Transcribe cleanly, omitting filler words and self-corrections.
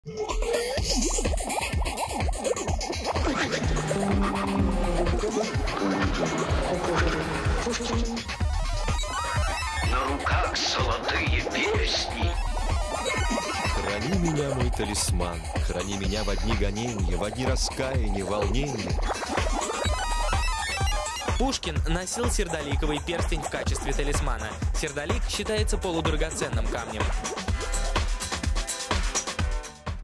На руках золотые перстни. Храни меня, мой талисман, храни меня в дни гонения, в дни раскаяния, волнения. Пушкин носил сердоликовый перстень в качестве талисмана. Сердолик считается полудрагоценным камнем.